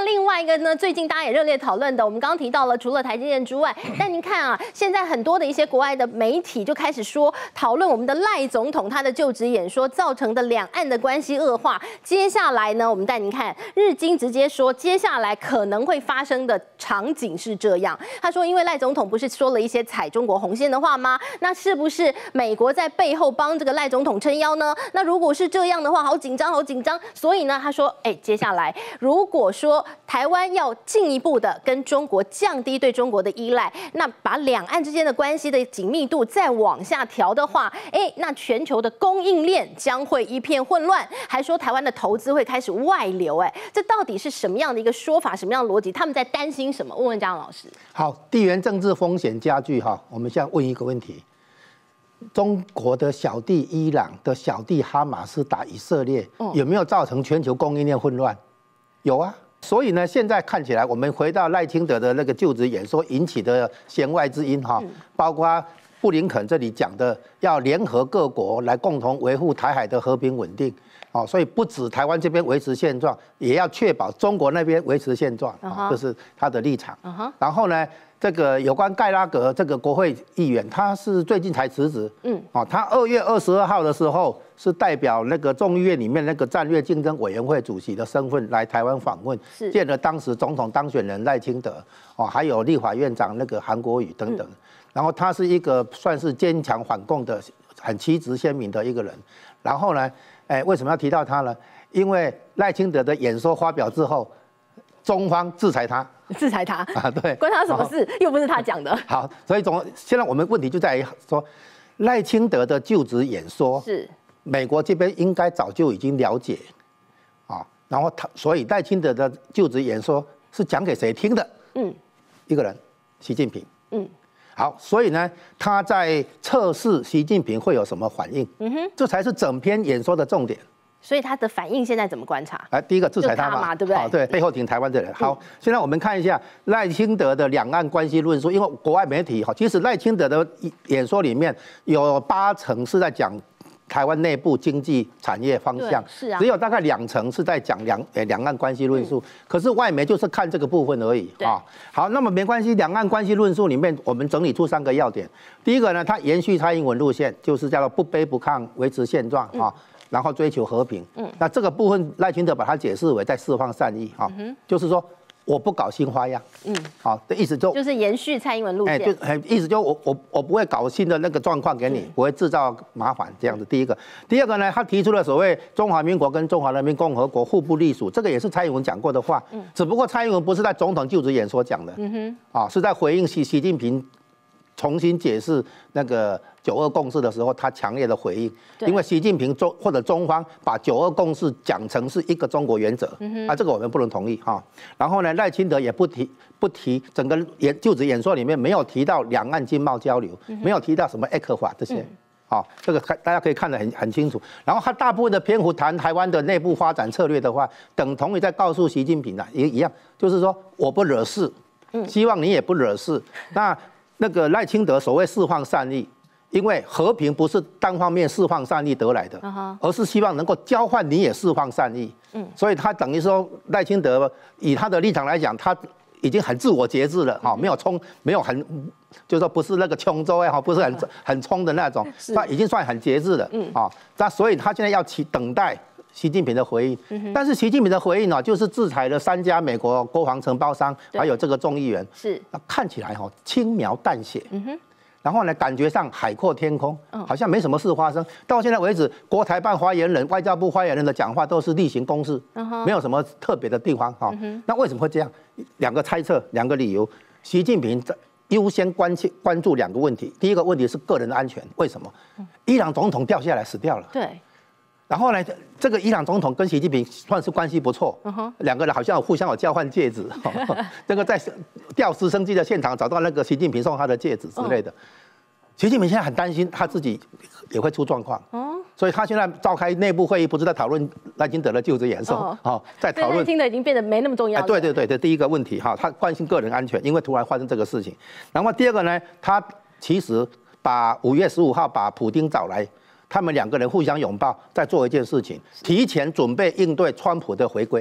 那另外一个呢，最近大家也热烈讨论的，我们刚刚提到了，除了台积电之外，但您看啊，现在很多的一些国外的媒体就开始说，讨论我们的赖总统他的就职演说造成的两岸的关系恶化。接下来呢，我们带您看，日经直接说，接下来可能会发生的场景是这样。他说，因为赖总统不是说了一些踩中国红线的话吗？那是不是美国在背后帮这个赖总统撑腰呢？那如果是这样的话，好紧张，好紧张。所以呢，他说，接下来如果说台湾要进一步的跟中国降低对中国的依赖，那把两岸之间的关系的紧密度再往下调的话，那全球的供应链将会一片混乱。还说台湾的投资会开始外流，这到底是什么样的一个说法？什么样的逻辑？他们在担心什么？问问嘉荣老师。 好，地缘政治风险加剧哈，我们现在问一个问题：中国的小弟伊朗的小弟哈马斯打以色列，有没有造成全球供应链混乱？有啊。所以呢，现在看起来，我们回到赖清德的那个就职演说引起的弦外之音哈，包括布林肯这里讲的要联合各国来共同维护台海的和平稳定，所以不止台湾这边维持现状，也要确保中国那边维持现状，这是他的立场。然后呢，这个有关盖拉格这个国会议员，他是最近才辞职，他2月22号的时候是代表那个众议院里面那个战略竞争委员会主席的身份来台湾访问，见了当时总统当选人赖清德，还有立法院长那个韩国瑜等等。然后他是一个算是坚强反共的、很旗帜鲜明的一个人。然后呢，为什么要提到他呢？因为赖清德的演说发表之后，中方制裁他。 制裁他啊，对， 关他什么事？又不是他讲的。 好，所以现在我们问题就在于说，赖清德的就职演说是美国这边应该早就已经了解啊，然后所以赖清德的就职演说是讲给谁听的？一个人，习近平。好，所以呢，他在测试习近平会有什么反应，这才是整篇演说的重点。 所以他的反应现在怎么观察？ 第一个制裁他嘛， 对不对？ 对，背后挺台湾的人。好，现在我们看一下赖清德的两岸关系论述，因为国外媒体其实赖清德的演说里面有80%是在讲台湾内部经济产业方向，只有大概2成是在讲两岸关系论述。可是外媒就是看这个部分而已啊。好，那么没关系，两岸关系论述里面我们整理出3个要点。第一个呢，它延续蔡英文路线，就是叫做不卑不亢，维持现状啊，然后追求和平。那这个部分赖清德把它解释为在释放善意啊，就是说我不搞新花样，好的意思就是延续蔡英文路线， 意思就我不会搞新的那个状况给你，不会制造麻烦这样子。第一个，第二个呢，他提出了所谓中华民国跟中华人民共和国互不隶属，这个也是蔡英文讲过的话，只不过蔡英文不是在总统就职演说讲的，是在回应习近平重新解释那个9·2共识的时候，他强烈的回应，因为习近平或者中方把9·2共识讲成是一个中国原则，这个我们不能同意哈。然后呢，赖清德也不提整个就职演说里面没有提到两岸经贸交流，没有提到什么ECFA这些，这个大家可以看得很清楚。然后他大部分的篇幅谈台湾的内部发展策略的话，等同于在告诉习近平也一样，就是说我不惹事，希望你也不惹事。那个赖清德所谓释放善意，因为和平不是单方面释放善意得来的，而是希望能够交换你也释放善意。所以他等于说赖清德以他的立场来讲，他已经很自我节制了，没有很，就是说不是那个冲州不是很冲的那种，他已经算很节制了那所以他现在要等待习近平的回应，但是习近平的回应就是制裁了3家美国国防承包商，还有这个众议员，看起来轻描淡写，然后呢，感觉上海阔天空，好像没什么事发生。到现在为止，国台办发言人、外交部发言人的讲话都是例行公事，没有什么特别的地方那为什么会这样？2个猜测，2个理由。习近平优先关注2个问题，第一个问题是个人的安全，为什么？伊朗总统掉下来死掉了， 对。 然后呢，这个伊朗总统跟习近平算是关系不错，2个人好像互相有交换戒指，这个在吊直升机的现场找到那个习近平送他的戒指之类的。习近平现在很担心他自己也会出状况，所以他现在召开内部会议，不是在讨论赖清德的就职演说，在讨论赖清德已经变得没那么重要了。 对，这第一个问题他关心个人安全，因为突然发生这个事情。然后第二个呢，他其实把5月15号把普丁找来。他们2个人互相拥抱，在做一件事情，提前准备应对川普的回归。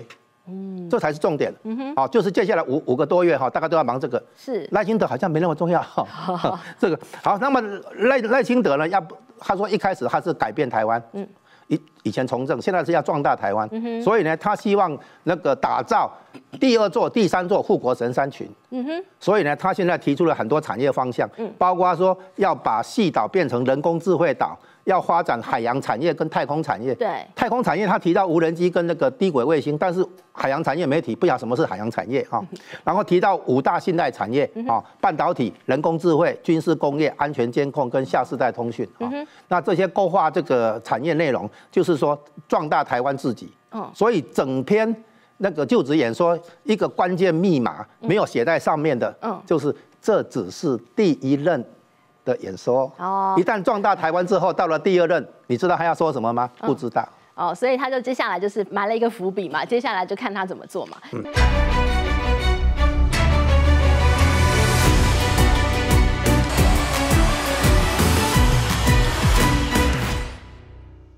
这才是重点。好，就是接下来五个多月大概都要忙这个。 是赖清德好像没那么重要这个好，那么赖清德呢，他说一开始他是改变台湾，以前从政，现在是要壮大台湾，所以呢，他希望那个打造第2座、第3座护国神山群，所以呢，他现在提出了很多产业方向，包括说要把矽岛变成人工智慧岛，要发展海洋产业跟太空产业。 对， 太空产业他提到无人机跟那个低轨卫星，但是海洋产业没提，不晓得什么是海洋产业啊。然后提到5大信赖产业啊，半导体、人工智慧、军事工业、安全监控跟下世代通讯啊。那这些勾画这个产业内容，就是说壮大台湾自己。所以整篇那个就职演说一个关键密码没有写在上面的，就是这只是第1任的演说。一旦壮大台湾之后，到了第2任，你知道他要说什么吗？不知道。 所以他就接下来就是埋了一个伏笔嘛，接下来就看他怎么做嘛。